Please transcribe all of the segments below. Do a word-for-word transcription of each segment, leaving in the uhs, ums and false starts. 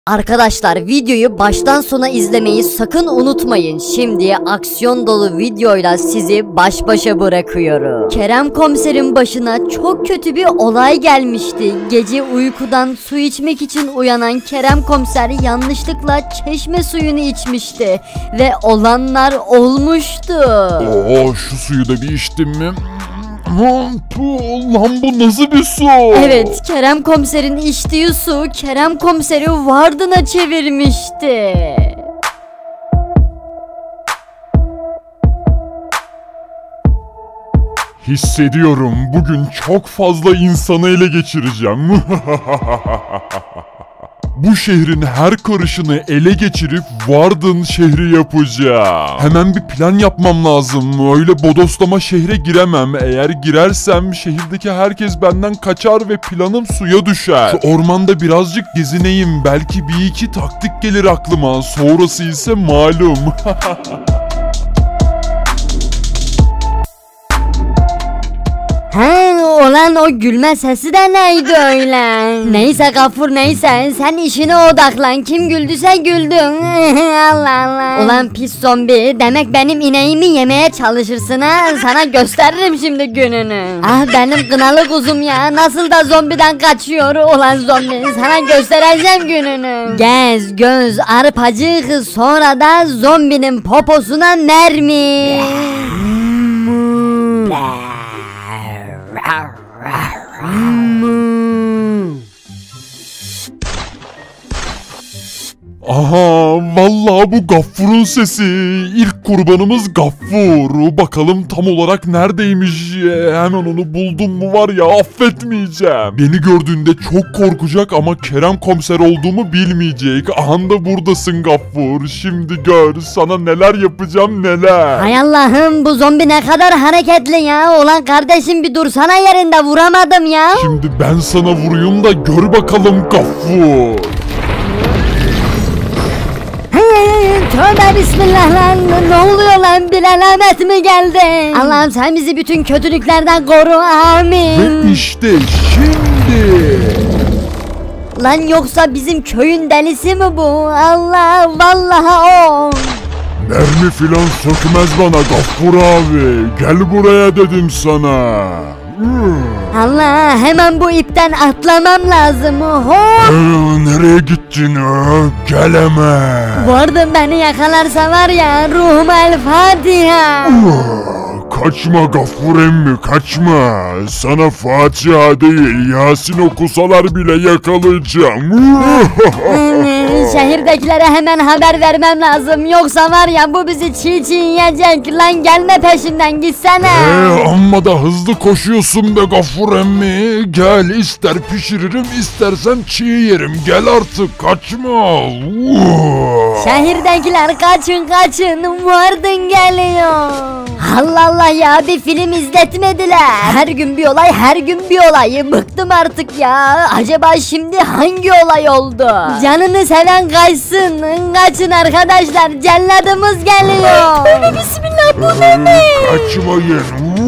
Arkadaşlar videoyu baştan sona izlemeyi sakın unutmayın. Şimdi aksiyon dolu videoyla sizi baş başa bırakıyorum. Kerem komiserin başına çok kötü bir olay gelmişti. Gece uykudan su içmek için uyanan Kerem komiser yanlışlıkla çeşme suyunu içmişti. Ve olanlar olmuştu. Oo, şu suyu da bir içtim mi? Lan bu nasıl bir su? Evet, Kerem komiserin içtiği su Kerem komiseri Vardın'a çevirmişti. Hissediyorum, bugün çok fazla insanı ele geçireceğim. Bu şehrin her karışını ele geçirip Vardın şehri yapacağım. Hemen bir plan yapmam lazım. Öyle bodoslama şehre giremem. Eğer girersem şehirdeki herkes benden kaçar ve planım suya düşer. Şu ormanda birazcık gezineyim. Belki bir iki taktik gelir aklıma. Sonrası ise malum. He olan o gülme sesi de neydi öyle? Neyse Gafur neyse, sen işine odaklan, kim güldüyse güldün. Allah Allah. Ulan pis zombi, demek benim ineğimi yemeye çalışırsın ha, sana gösteririm şimdi gününü. Ah benim kınalı kuzum ya, nasıl da zombiden kaçıyor. Ulan zombi, sana göstereceğim gününü. Gez göz arpacık, sonra da zombinin poposuna mermi. Aha, vallahi bu Gaffur'un sesi. İlk kurbanımız Gaffur. Bakalım tam olarak neredeymiş. Hemen onu buldum mu var ya, affetmeyeceğim. Beni gördüğünde çok korkacak ama Kerem komiser olduğumu bilmeyecek. Aha da buradasın Gaffur. Şimdi gör sana neler yapacağım neler. Hay Allah'ım, bu zombi ne kadar hareketli ya. Ulan kardeşim bir dursana yerinde, vuramadım ya. Şimdi ben sana vurayım da gör bakalım Gaffur. Tövbe bismillah lan, ne oluyor lan, bir alamet mi geldi? Allah'ım sen bizi bütün kötülüklerden koru, amin. Ve işte şimdi. Lan yoksa bizim köyün delisi mi bu? Allah, vallahi o. Mermi filan sökmez bana Gaffur abi. Gel buraya dedim sana. Allah, hemen bu ipten atlamam lazım. Hop. Ee, nereye gittin? Ee, gel hemen. Vardın beni yakalarsa var ya, ruhuma el Fatiha. Kaçma Gaffur emmi, kaçma. Sana Fatiha değil Yasin okusalar bile yakalayacağım. Şehirdekilere hemen haber vermem lazım, yoksa var ya bu bizi çiğ çiğ yiyecek. Lan gelme peşimden, gitsene. Ee, amma da hızlı koşuyorsun be Gaffur emmi. Gel, ister pişiririm istersen çiğ yerim. Gel artık, kaçma. Şehirdekiler kaçın kaçın, Vardın geliyor. Allah Allah ya, bir film izletmediler. Her gün bir olay, her gün bir olay. Bıktım artık ya. Acaba şimdi hangi olay oldu? Canını seven kaçsın. Kaçın arkadaşlar, celladımız geliyor. Tövbe bismillah, bu ne mi? Kaçmayın.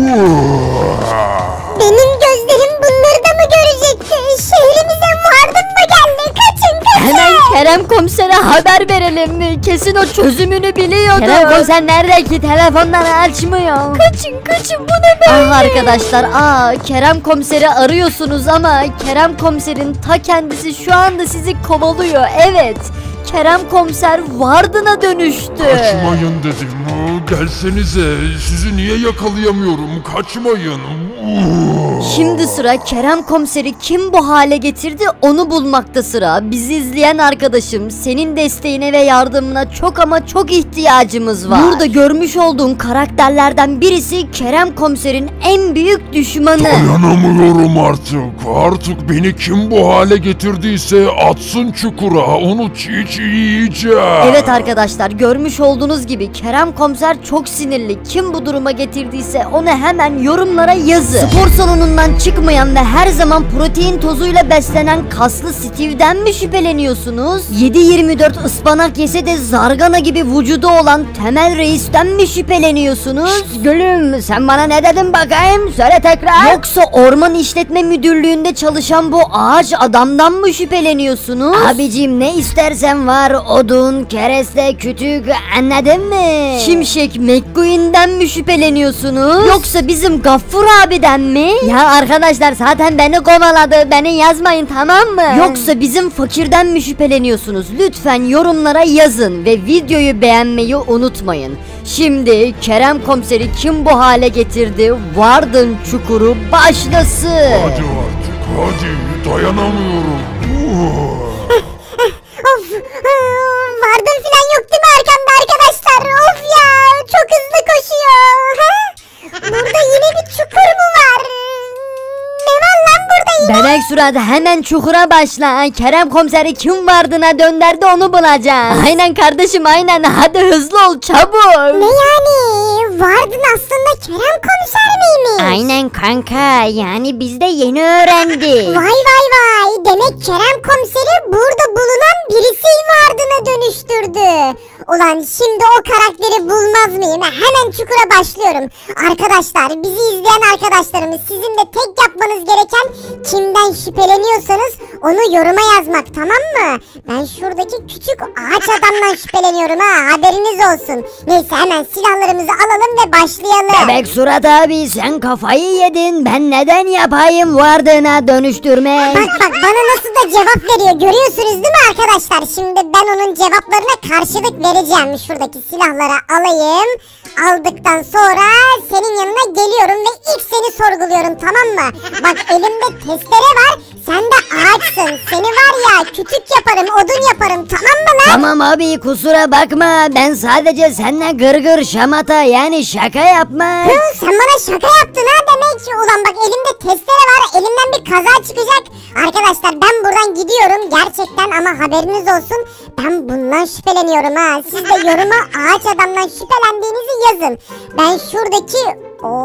Benim gözlerim bunları da mı görecekti? Şehrimize Vardın mı geldi? Kaçın kaçın. Hemen Kerem komisere haber verelim. Kesin o çözümünü biliyordu. Kerem komiser nerede ki? Telefonları açmıyor. Kaçın kaçın, bu ne böyle? Ah arkadaşlar, aa Kerem komiseri arıyorsunuz ama Kerem komiserin ta kendisi şu anda sizi kovalıyor. Evet, Kerem komiser Vardın'a dönüştü. Kaçmayın dedim. Gelsenize, sizi niye yakalayamıyorum? Kaçmayın. Şimdi sıra Kerem komiseri kim bu hale getirdi onu bulmakta sıra. Bizi izleyen arkadaşım, senin desteğine ve yardımına çok ama çok ihtiyacımız var. Burada görmüş olduğun karakterlerden birisi Kerem komiserin en büyük düşmanı. Dayanamıyorum artık. Artık beni kim bu hale getirdiyse atsın çukura. Onu çiğ çiğ yiyeceğim. Evet arkadaşlar, görmüş olduğunuz gibi Kerem komiser çok sinirli. Kim bu duruma getirdiyse onu hemen yorumlara yazın. Spor salonundan çıkmayan ve her zaman protein tozuyla beslenen kaslı Steve'den mi şüpheleniyorsunuz? yedi yirmi dört ıspanak yese de zargana gibi vücudu olan Temel Reis'ten mi şüpheleniyorsunuz? Şşt, gülüm, sen bana ne dedin bakayım? Söyle tekrar. Yoksa orman işletme müdürlüğünde çalışan bu ağaç adamdan mı şüpheleniyorsunuz? Abicim, ne istersen var, odun, kereste, kütük, anladın mı? Şimşek McQueen'den mi şüpheleniyorsunuz? Yoksa bizim Gaffur abiden mi? Ya arkadaşlar, zaten beni kovaladı, beni yazmayın tamam mı? Yoksa bizim fakirden mi şüpheleniyorsunuz? Lütfen yorumlara yazın ve videoyu beğenmeyi unutmayın. Şimdi Kerem komiseri kim bu hale getirdi? Vardın çukuru başlasın. Hadi artık, hadi, dayanamıyorum. Of, vardım filan yok değil mi arkamda arkadaşlar? Of ya, çok hızlı koşuyor. Ha? Burada yine bir çukur mu var? Ne var lan burada yine? Bebek surat, hemen çukura başla. Kerem komiseri kim vardığına dönderdi, onu bulacağız. Aynen kardeşim, aynen, hadi hızlı ol çabuk. Ne yani? Vardın aslında Kerem komiser miymiş? Aynen kanka, yani biz de yeni öğrendik. Vay vay vay, demek Kerem komiseri burada bulunan birisi vardığına dönüştürdü. Ulan şimdi o karakteri bulmaz mıyım? Hemen çukura başlıyorum. Arkadaşlar, bizi izleyen arkadaşlarımız, sizin de tek yapmanız gereken, kimden şüpheleniyorsanız onu yoruma yazmak, tamam mı? Ben şuradaki küçük ağaç adamdan şüpheleniyorum ha, haberiniz olsun. Neyse, hemen silahlarımızı alalım ve başlayalım. Bebek surat abi, sen kafayı yedin. Ben neden yapayım vardığına dönüştürme? Bak bak, bana nasıl da cevap veriyor, görüyorsunuz değil mi arkadaşlar? Şimdi ben onun cevaplarına karşılık vereceğim. Şuradaki silahları alayım. Aldıktan sonra senin yanına geliyorum ve ilk seni sorguluyorum, tamam mı? Bak, elimde testere var, sen de ağaçsın. Seni var ya, kütük yaparım, odun yaparım, tamam mı lan? Tamam abi, kusura bakma, ben sadece seninle gırgır şamata, yani şaka yapma. Hı, sen bana şaka yaptın ha demek. Ulan bak, elimde testere var, elimden bir kaza çıkacak. Arkadaşlar, ben buradan gidiyorum gerçekten, ama haberiniz olsun, ben bundan şüpheleniyorum ha. Siz de yoruma ağaç adamdan şüphelendiğinizi yazın. Ben şuradaki,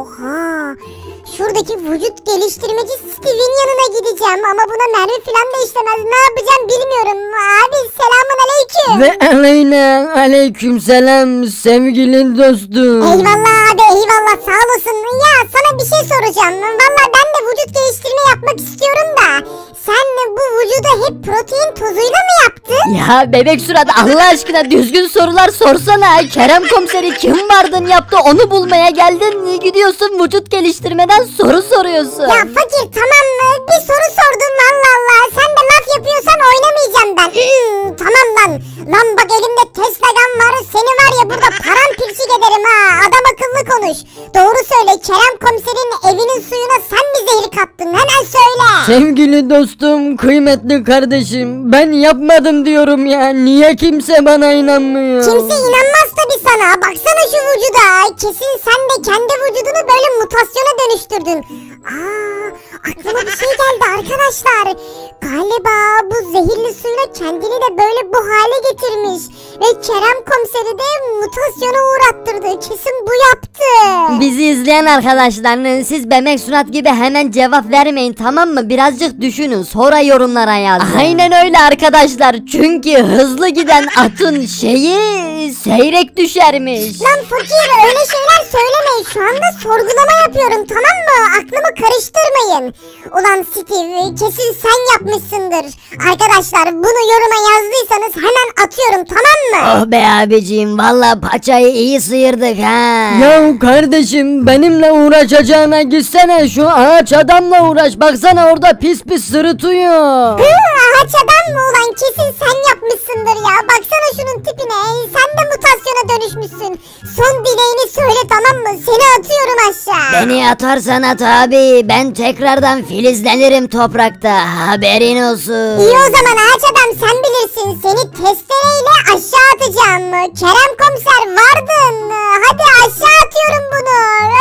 oha, şuradaki vücut geliştirmeci Steve'in yanına gideceğim, ama buna mermi falan da işlemez. Ne yapacağım bilmiyorum. Abi, selamun aleyküm. Ve aleyna aleyküm selam sevgili dostum. Eyvallah abi, eyvallah, sağ olasın. Ya sana bir şey soracağım. Valla ben de vücut geliştirme yapmak istiyorum da. Sen bu vücuda hep protein tozuyla mı yaptın? Ya bebek surat, Allah aşkına düzgün sorular sorsana. Kerem komiseri kim vardın yaptı, onu bulmaya geldin, gidiyorsun vücut geliştirmeden soru soruyorsun. Ya fakir, tamam mı? Bir soru sordum, Allah Allah. Sen de laf yapıyorsan oynamayacağım ben. Hmm, tamam lan. Lan bak, elimde Tesla'dan var. Seni var ya, burada paramparçık ederim ha. Adam akıllı konuş. Doğru söyle, Kerem komiserin evinin suyuna sen mi zehir kattın? Hemen söyle. Sevgili dostum, kıymetli kardeşim, ben yapmadım diyorum ya. Niye kimse bana inanmıyor? Kimse inanmaz tabii sana. Baksana şu vücuda. Kesin sen de kendi vücudunu böyle mutasyona dönüştürdün. Aa, aklıma bir şey geldi arkadaşlar. Galiba bu zehirli suyla kendini de böyle bu hale getirmiş. Ve Kerem komiseri de mutasyona uğrattırdı. Kesin bu yaptı. Bizi izleyen arkadaşlar, siz bebek surat gibi hemen cevap vermeyin, tamam mı? Birazcık düşünün, sonra yorumlara yazın. Aynen öyle arkadaşlar, çünkü hızlı giden atın şeyi seyrek düşermiş. Lan fakir, öyle şeyler söylemeyin. Şu anda sorgulama yapıyorum, tamam mı? Aklımı karıştırmayın. Ulan Steve, kesin sen yapmışsındır. Arkadaşlar, bunu yoruma yazdıysanız hemen atıyorum, tamam mı? Oh be abiciğim, valla paçayı iyi sıyırdık ha. Ya kardeşim, benimle uğraşacağına gitsene şu ağaç adamla uğraş. Baksana orada pis pis sırıtıyor. Hı, ağaç adam mı? Ulan kesin sen yapmışsındır ya. Baksana şunun tipine. Sen de mutasyona dönüşmüşsün. Son dileğini söyle, tamam mı? Seni atıyorum aşağı. Beni atarsan at abi, ben tekrardan filizlenirim toprakta, haberin olsun. İyi, o zaman ağaç adam, sen bilirsin. Seni testereyle aşağı atacağım. Kerem komiser, vardın. Hadi aşağı atıyorum bunu. Ölme Abi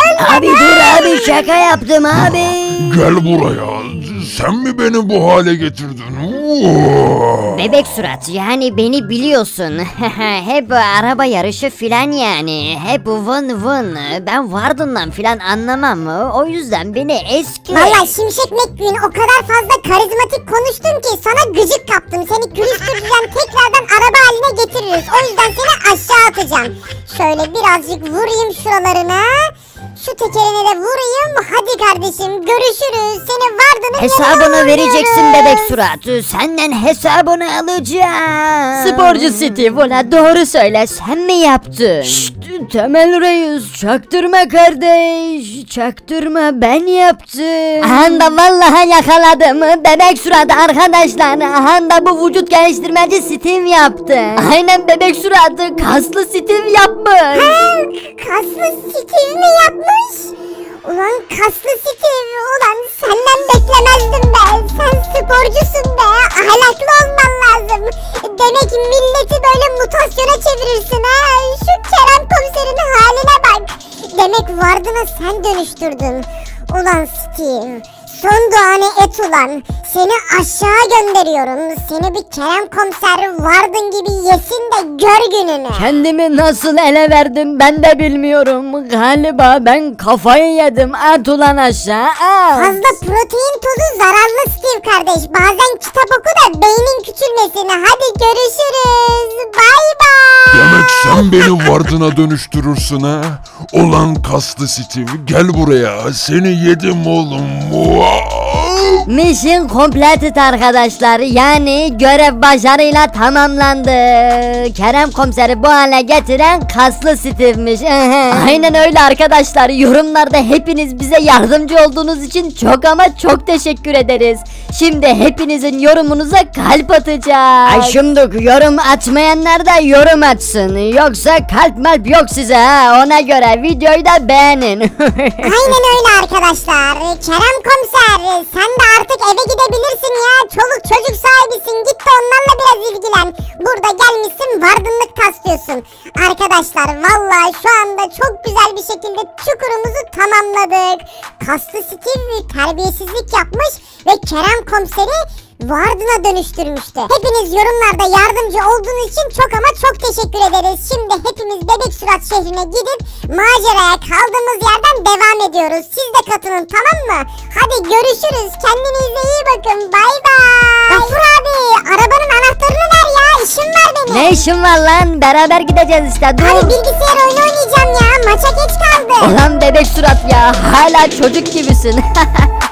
Abi dur abi, şaka yaptım abi. Gel buraya. Sen mi beni bu hale getirdin? Oo! Bebek surat, yani beni biliyorsun. Hep araba yarışı filan yani. Hep vın vın. Ben Vardın'dan filan anlamam. O yüzden beni eski... Valla Şimşek McQueen o kadar fazla karizmatik konuştun ki sana gıcık kaptım. Seni külüstüreceğim, tekrardan araba haline getiririz. O yüzden seni aşağı atacağım. Şöyle birazcık vurayım şuralarına. Şu tekerine de vurayım. Hadi kardeşim, görüşürüz. Seni Vardın'ın Hesabını vereceksin bebek surat. Senden hesabını alacağım. Sporcu Steve, ulan doğru söyle, sen mi yaptın? Şşt, Temel Reis, çaktırma kardeş. Çaktırma, ben yaptım. Anda vallahi yakaladım. Bebek surat arkadaşlar. Anda bu vücut geliştirmeci Steve yaptı. Aynen bebek surat, kaslı Steve yapmış. Ha, kaslı Steve mi yapmış? Ulan kaslı Steve, ulan senden beklemezdim be. Sen sporcusun be. Ahlaklı olman lazım. Demek milleti böyle mutasyona çevirirsin ha. Şu Kerem komiserin haline bak. Demek Vardın'a sen dönüştürdün. Ulan Steve, son duanı et ulan. Seni aşağı gönderiyorum. Seni bir Kerem komiser Vardın gibi yesin de gör gününü. Kendimi nasıl ele verdim ben de bilmiyorum. Galiba ben kafayı yedim. At ulan aşağı. At. Fazla protein tozu zararlı Steve kardeş. Bazen kitap oku da beynin küçülmesin. Hadi görüşürüz. Bay bay. Demek sen beni Vardın'a dönüştürürsün ha? Ulan kaslı Steve, gel buraya. Seni yedim oğlum. Mission completed arkadaşlar. Yani görev başarıyla tamamlandı. Kerem komiseri bu hale getiren kaslı Steve'miş. Aynen öyle arkadaşlar. Yorumlarda hepiniz bize yardımcı olduğunuz için çok ama çok teşekkür ederiz. Şimdi hepinizin yorumunuza kalp atacağız. Ay şimdi yorum atmayanlar da yorum atsın. Yoksa kalp malp yok size ha. Ona göre videoyu da beğenin. Aynen öyle arkadaşlar. Kerem komiser, sen de artık eve gidebilirsin ya. Çoluk çocuk sahibisin. Git de onlarla biraz ilgilen. Burada gelmişsin vardınlık taslıyorsun. Arkadaşlar vallahi şu anda çok güzel bir şekilde çukurumuzu tamamladık. Kaslı Steve terbiyesizlik yapmış ve Kerem komiseri Vardın'a dönüştürmüştü. Hepiniz yorumlarda yardımcı olduğunuz için çok ama çok teşekkür ederiz. Şimdi hepimiz Bebek Surat şehrine gidip maceraya kaldığımız yerden devam ediyoruz. Siz de katılın, tamam mı? Hadi görüşürüz. Kendinize iyi bakın. Bay bay. Gafur abi, arabanın anahtarını ver ya. İşim var benim. Ne işin var lan? Beraber gideceğiz işte. Dur. Abi bilgisayar oyunu oynayacağım ya. Maça geç kaldım. Ulan bebek surat ya. Hala çocuk gibisin.